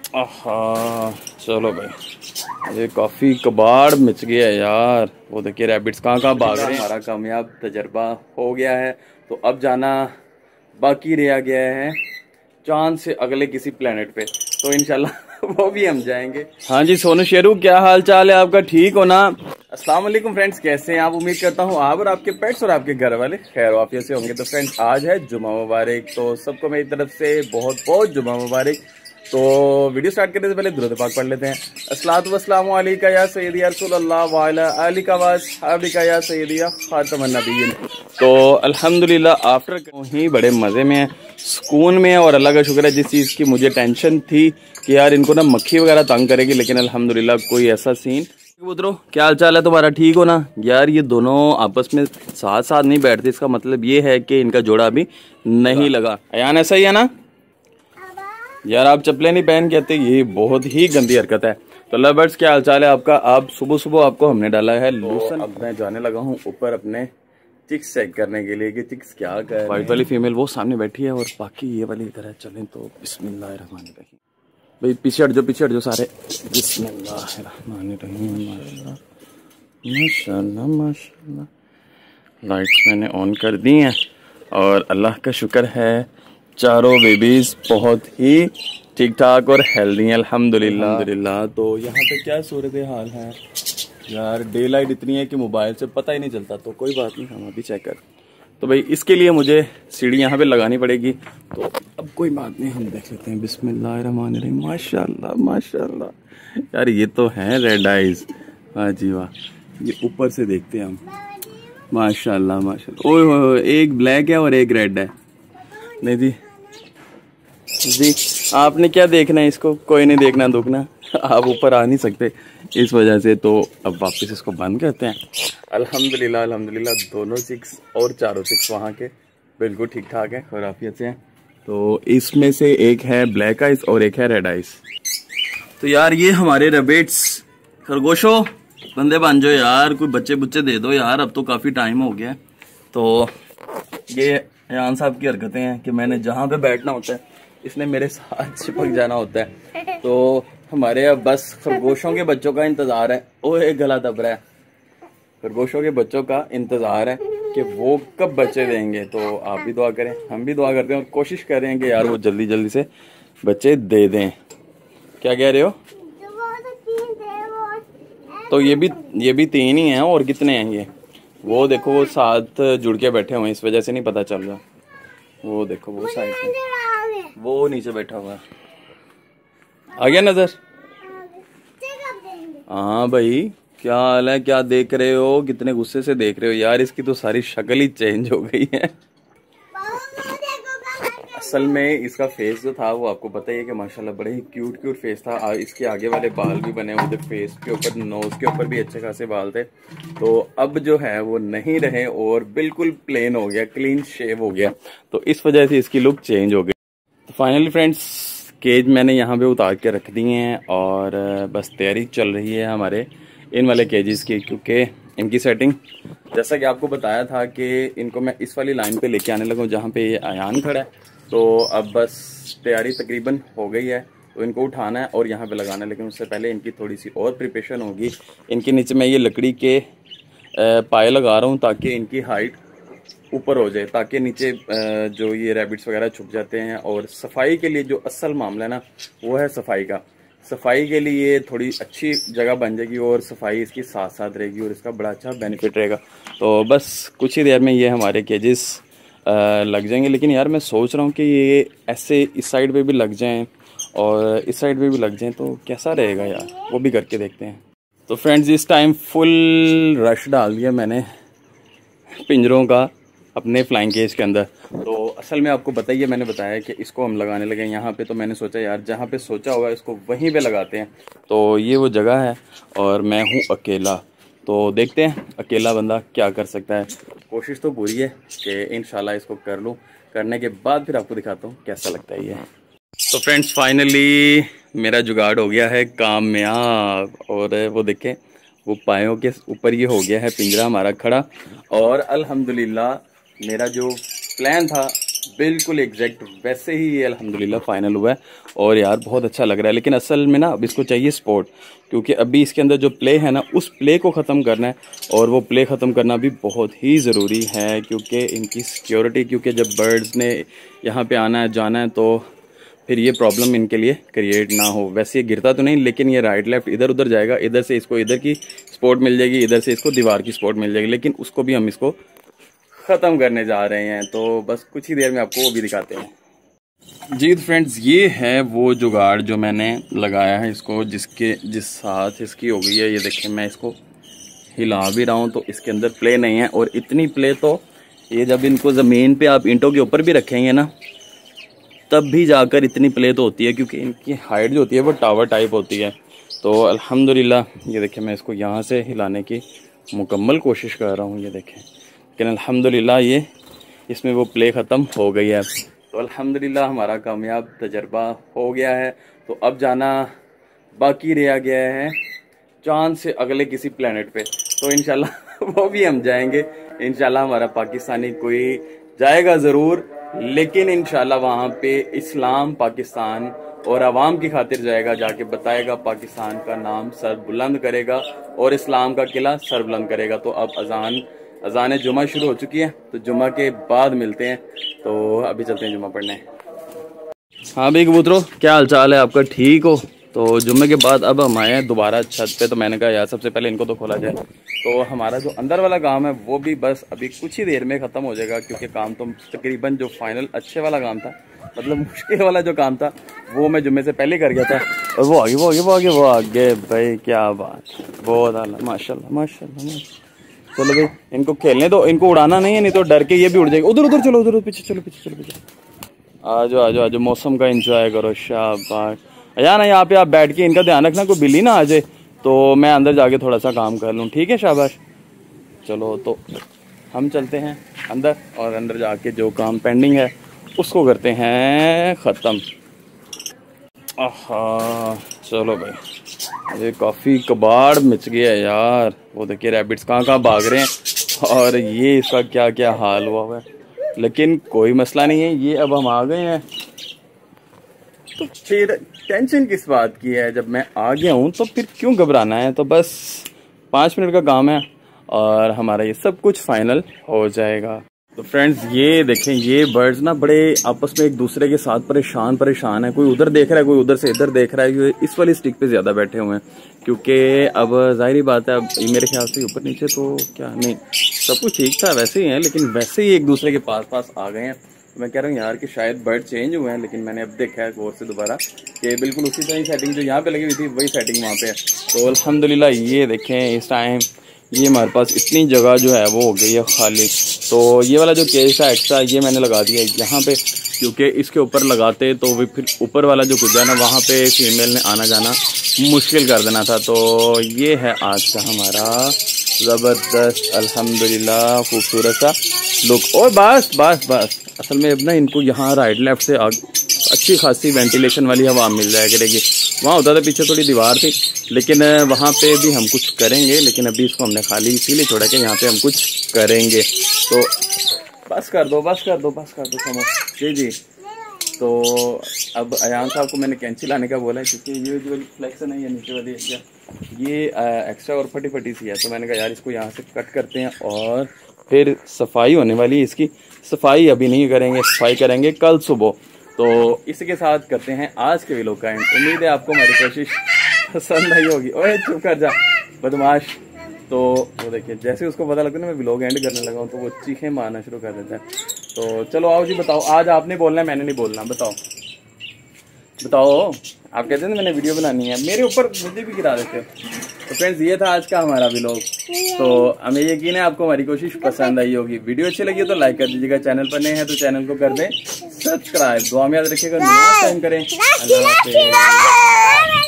आहा, चलो भाई, ये काफ़ी कबाड़ मच गया है यार। वो देखिए रैबिट्स कहाँ कहाँ भाग रहे हैं। हमारा कामयाब तजर्बा हो गया है, तो अब जाना बाकी रह गया है चांद से अगले किसी प्लेनेट पे, तो इंशाल्लाह वो भी हम जाएंगे। हाँ जी सोनू शेरू, क्या हाल चाल है आपका, ठीक हो ना? अस्सलाम वालेकुम फ्रेंड्स, कैसे हैं आप? उम्मीद करता हूँ आप और आपके पेट्स और आपके घर वाले खैर वाफियत से होंगे। तो फ्रेंड्स आज है जुमा मुबारक, तो सबको मेरी तरफ से बहुत बहुत जुमा मुबारक। तो वीडियो स्टार्ट करने से पहले दुरूद पाक पढ़ लेते हैं। अस्सलातु वस्सलामु अलैका या सय्यदी या रसूलल्लाह व अला आलिका व अस्हाबिका या सय्यदी या खातमन नबिय्यीन। तो अल्हम्दुलिल्लाह आफ्टर ही बड़े मज़े में है, सुकून में है, और अल्लाह का शुक्र है। जिस चीज़ की मुझे टेंशन थी कि यार इनको ना मक्खी वगैरह तंग करेगी, लेकिन अल्हम्दुलिल्लाह कोई ऐसा सीन। कबूतरों क्या हाल चाल है तुम्हारा, ठीक हो ना? यार ये दोनों आपस में साथ साथ नहीं बैठते, इसका मतलब ये है कि इनका जोड़ा अभी नहीं लगा। अयान ऐसा ही है ना यार, आप चप्पलें नहीं पहन के आते, ये बहुत ही गंदी हरकत है। तो लवर्स क्या हाल चाल है आपका? आप सुबह सुबह आपको हमने डाला है लूसन। अब मैं जाने लगा हूँ ऊपर अपने चिक्स चेक करने के लिए कि चिक्स क्या कर रहे हैं। वाइट वाली फीमेल वो सामने बैठी है और बाकी ये वाली इधर है। चलें तो बिस्मिल्लाहिर्रहमानिर्रहीम। भाई पीछे हट जाओ सारे। बिस्मिल्लाहिर्रहमानिर्रहीम। माशाल्लाह माशाल्लाह। लाइट्स मैंने ऑन कर दी हैं और अल्लाह का शुक्र है चारों बेबीज बहुत ही ठीक ठाक और हेल्दी हैं अल्हम्दुलिल्लाह। तो यहाँ पे क्या सूरत हाल है यार, डे लाइट इतनी है कि मोबाइल से पता ही नहीं चलता। तो कोई बात नहीं, हम अभी चेक कर। तो भाई इसके लिए मुझे सीढ़ी यहाँ पे लगानी पड़ेगी, तो अब कोई बात नहीं, हम देख लेते हैं। बिस्मिल्लाहिर्रहमानिर्रहीम। माशाल्लाह माशाल्लाह यार, ये तो है रेड आइज, वाह जी वाह। ये ऊपर से देखते हैं हम। माशाल्लाह माशाल्लाह। ओए एक ब्लैक है और एक रेड है। नहीं जी आपने क्या देखना है, इसको कोई नहीं देखना दुखना। आप ऊपर आ नहीं सकते इस वजह से। तो अब वापस इसको बंद करते हैं। अल्हम्दुलिल्लाह अल्हम्दुलिल्लाह, दोनों चिक्स और चारों चिक्स वहाँ के बिल्कुल ठीक ठाक है, खराफियत से हैं। तो इसमें से एक है ब्लैक आइस और एक है रेड आइस। तो यार ये हमारे रैबिट्स खरगोशों बंदे बन जाओ यार, कोई बच्चे बुच्चे दे दो यार, अब तो काफ़ी टाइम हो गया है। तो ये अयान साहब की हरकतें हैं कि मैंने जहाँ पे बैठना होता है इसने मेरे साथ चिपक जाना होता है। तो हमारे अब बस खरगोशों के बच्चों का इंतजार है। ओए गला दब रहा है। खरगोशों के बच्चों का इंतजार है कि वो कब बच्चे देंगे। तो आप भी दुआ करें, हम भी दुआ करते हैं और कोशिश कर रहे हैं कि यार वो जल्दी जल्दी से बच्चे दे दें। क्या कह रहे हो? तो ये भी 3 ही हैं, और कितने हैं ये? वो देखो वो साथ जुड़ के बैठे हुए हैं, इस वजह से नहीं पता चल रहा। वो देखो वो साइड में वो नीचे बैठा हुआ है, आ गया नजर? हाँ भाई क्या हाल है, क्या देख रहे हो, कितने गुस्से से देख रहे हो यार? इसकी तो सारी शक्ल ही चेंज हो गई है। असल में इसका फेस जो था वो आपको पता ही है कि माशाल्लाह बड़े ही क्यूट फेस था। इसके आगे वाले बाल भी बने हुए थे, फेस के ऊपर नोज के ऊपर भी अच्छे खासे बाल थे। तो अब जो है वो नहीं रहे और बिल्कुल प्लेन हो गया, क्लीन शेव हो गया। तो इस वजह से इसकी लुक चेंज हो गई। तो फाइनली फ्रेंड्स केज मैंने यहाँ पे उतार के रख दिए हैं और बस तैयारी चल रही है हमारे इन वाले केजेस की, क्योंकि इनकी सेटिंग जैसा कि आपको बताया था कि इनको मैं इस वाली लाइन पे लेके आने लगा हूँ जहाँ पे ये अयान खड़ा है। तो अब बस तैयारी तकरीबन हो गई है, तो इनको उठाना है और यहाँ पे लगाना है। लेकिन उससे पहले इनकी थोड़ी सी और प्रिपरेशन होगी। इनके नीचे मैं ये लकड़ी के पाए लगा रहा हूँ ताकि इनकी हाइट ऊपर हो जाए, ताकि नीचे जो ये रैबिट्स वगैरह छुप जाते हैं। और सफाई के लिए जो असल मामला है ना वो है सफाई का। सफाई के लिए थोड़ी अच्छी जगह बन जाएगी और सफाई इसकी साथ साथ रहेगी और इसका बड़ा अच्छा बेनिफिट रहेगा। तो बस कुछ ही देर में ये हमारे केजेस लग जाएंगे। लेकिन यार मैं सोच रहा हूँ कि ये ऐसे इस साइड पे भी लग जाएं और इस साइड पे भी लग जाएं तो कैसा रहेगा यार, वो भी करके देखते हैं। तो फ्रेंड्स इस टाइम फुल रश डाल दिया मैंने पिंजरों का अपने फ्लाइंग केज के अंदर। तो असल में आपको बताइए, मैंने बताया कि इसको हम लगाने लगे यहाँ पे। तो मैंने सोचा यार जहाँ पे सोचा होगा इसको वहीं पे लगाते हैं। तो ये वो जगह है और मैं हूँ अकेला, तो देखते हैं अकेला बंदा क्या कर सकता है। कोशिश तो पूरी है कि इंशाल्लाह इसको कर लूँ, करने के बाद फिर आपको दिखाता हूँ कैसा लगता है ये। तो फ्रेंड्स फाइनली मेरा जुगाड़ हो गया है कामयाब, और वो देखें वो पायों के ऊपर ये हो गया है पिंजरा हमारा खड़ा। और अल्हम्दुलिल्लाह मेरा जो प्लान था बिल्कुल एग्जैक्ट वैसे ही ये अल्हम्दुलिल्लाह फाइनल हुआ है। और यार बहुत अच्छा लग रहा है, लेकिन असल में ना अब इसको चाहिए स्पोर्ट, क्योंकि अभी इसके अंदर जो प्ले है ना उस प्ले को ख़त्म करना है, और वो प्ले ख़त्म करना भी बहुत ही ज़रूरी है, क्योंकि इनकी सिक्योरिटी, क्योंकि जब बर्ड्स ने यहाँ पे आना है जाना है तो फिर ये प्रॉब्लम इनके लिए क्रिएट ना हो। वैसे ये गिरता तो नहीं, लेकिन ये राइट लेफ्ट इधर उधर जाएगा, इधर से इसको इधर की स्पोर्ट मिल जाएगी, इधर से इसको दीवार की स्पोर्ट मिल जाएगी, लेकिन उसको भी हम इसको ख़त्म करने जा रहे हैं। तो बस कुछ ही देर में आपको वो भी दिखाते हैं। जी फ्रेंड्स, ये है वो जुगाड़ जो मैंने लगाया है इसको, जिस साथ इसकी हो गई है। ये देखिए मैं इसको हिला भी रहा हूँ तो इसके अंदर प्ले नहीं है, और इतनी प्ले तो ये जब इनको ज़मीन पे आप ईंटों के ऊपर भी रखेंगे ना तब भी जाकर इतनी प्ले तो होती है, क्योंकि इनकी हाइट जो होती है वो टावर टाइप होती है। तो अल्हम्दुलिल्लाह ये देखिए मैं इसको यहाँ से हिलाने की मुकम्मल कोशिश कर रहा हूँ, ये देखें, लेकिन अल्हम्दुलिल्लाह ये इसमें वो प्ले ख़त्म हो गई है। तो अल्हम्दुलिल्लाह हमारा कामयाब तजर्बा हो गया है। तो अब जाना बाकी रह गया है चांद से अगले किसी प्लेनेट पे, तो इंशाल्लाह वो भी हम जाएंगे। इंशाल्लाह हमारा पाकिस्तानी कोई जाएगा ज़रूर, लेकिन इंशाल्लाह वहाँ पे इस्लाम पाकिस्तान और आवाम की खातिर जाएगा, जाके बताएगा, पाकिस्तान का नाम सर बुलंद करेगा और इस्लाम का किला सर बुलंद करेगा। तो अब अजान जुमा शुरू हो चुकी है, तो जुमा के बाद मिलते हैं। तो अभी चलते हैं जुमा पढ़ने। हाँ भाई कबूतरों, क्या हाल चाल है आपका, ठीक हो? तो जुम्मे के बाद अब हम आए हैं दोबारा छत पे, तो मैंने कहा यार सबसे पहले इनको तो खोला जाए। तो हमारा जो अंदर वाला काम है वो भी बस अभी कुछ ही देर में ख़त्म हो जाएगा, क्योंकि काम तो तकरीबन जो फाइनल अच्छे वाला काम था, मतलब मुश्किल वाला जो काम था वो मैं जुम्मे से पहले कर गया था, और वो आगे भाई, क्या बात, बहुत आला, माशाल्लाह माशाल्लाह। चलो भाई इनको खेलने दो, इनको उड़ाना नहीं है, नहीं तो डर के ये भी उड़ जाएगा। उधर चलो, उधर पीछे चलो, आ जाओ, मौसम का एंजॉय करो, शाबाश। यार ना यहाँ पे आप बैठ के इनका ध्यान रखना, कोई बिल्ली ना आ जाए, तो मैं अंदर जाके थोड़ा सा काम कर लूँ, ठीक है? शाबाश। चलो तो हम चलते हैं अंदर, और अंदर जाके जो काम पेंडिंग है उसको करते हैं ख़त्म। आहा चलो भाई, ये काफ़ी कबाड़ मच गया है यार। वो देखिए रैबिट्स कहाँ भाग रहे हैं, और ये इसका क्या क्या हाल हुआ है, लेकिन कोई मसला नहीं है, ये अब हम आ गए हैं तो फिर टेंशन किस बात की है। जब मैं आ गया हूँ तो फिर क्यों घबराना है। तो बस 5 मिनट का काम है और हमारा ये सब कुछ फाइनल हो जाएगा। तो फ्रेंड्स ये देखें, ये बर्ड्स ना बड़े आपस में एक दूसरे के साथ परेशान है। कोई उधर देख रहा है, कोई उधर से इधर देख रहा है। इस वाली स्टिक पे ज्यादा बैठे हुए हैं, क्योंकि अब जाहिर बात है, अब मेरे ख्याल से ऊपर नीचे तो क्या नहीं, सब कुछ ठीक था वैसे ही है, लेकिन वैसे ही एक दूसरे के पास आ गए हैं। मैं कह रहा हूँ यार कि शायद बर्ड चेंज हुए हैं, लेकिन मैंने अब देखा है गौर से दोबारा कि बिल्कुल उसी तरह सेटिंग जो यहाँ पे लगी हुई थी वही सेटिंग वहाँ पे है। तो अल्हम्दुलिल्लाह ये देखें इस टाइम ये हमारे पास इतनी जगह जो है वो हो गई है खाली। तो ये वाला जो केज था एक्स्ट्रा ये मैंने लगा दिया यहाँ पे, क्योंकि इसके ऊपर लगाते तो भी फिर ऊपर वाला जो कुछ है ना वहाँ पे फीमेल ने आना जाना मुश्किल कर देना था। तो ये है आज का हमारा ज़बरदस्त अल्हम्दुलिल्लाह खूबसूरत सा लुक। और बस असल में अब ना इनको यहाँ राइट लेफ्ट से अच्छी खासी वेंटिलेशन वाली हवा मिल जाया करेगी। वहाँ होता था पीछे थोड़ी दीवार थी, लेकिन वहाँ पे भी हम कुछ करेंगे, लेकिन अभी इसको हमने खाली इसीलिए छोड़ा कि यहाँ पे हम कुछ करेंगे। तो बस कर दो समझ जी। तो अब अयान साहब को मैंने कैंची लाने का बोला है, क्योंकि ये जो फ्लेक्सन है ये नीचे वाली एरिया ये एक्स्ट्रा और फटी सी है। तो मैंने कहा यार इसको यहाँ से कट करते हैं और फिर सफाई होने वाली है। इसकी सफाई अभी नहीं करेंगे, सफाई करेंगे कल सुबह। तो इसके साथ करते हैं आज के व्लॉग का एंड। उम्मीद है आपको हमारी कोशिश पसंद आई होगी। ओए चुप कर जा बदमाश। तो वो देखिए जैसे उसको पता लगता है ना मैं व्लॉग एंड करने लगा हूँ तो वो चीखें मारना शुरू कर देता है। तो चलो आओ जी, बताओ आज आपने बोलना है मैंने नहीं बोलना। बताओ आप कहते हैं मैंने वीडियो बनानी है, मेरे ऊपर मुझे भी गिरा देते हो। तो फ्रेंड्स ये था आज का हमारा व्लॉग। तो हमें यकीन है आपको हमारी कोशिश पसंद आई होगी। वीडियो अच्छी लगी तो लाइक कर दीजिएगा, चैनल पर नए हैं तो चैनल को कर दें सब्सक्राइब। दुआ में याद रखिएगा, नमाज टाइम करें। अल्लाह हाफिज़।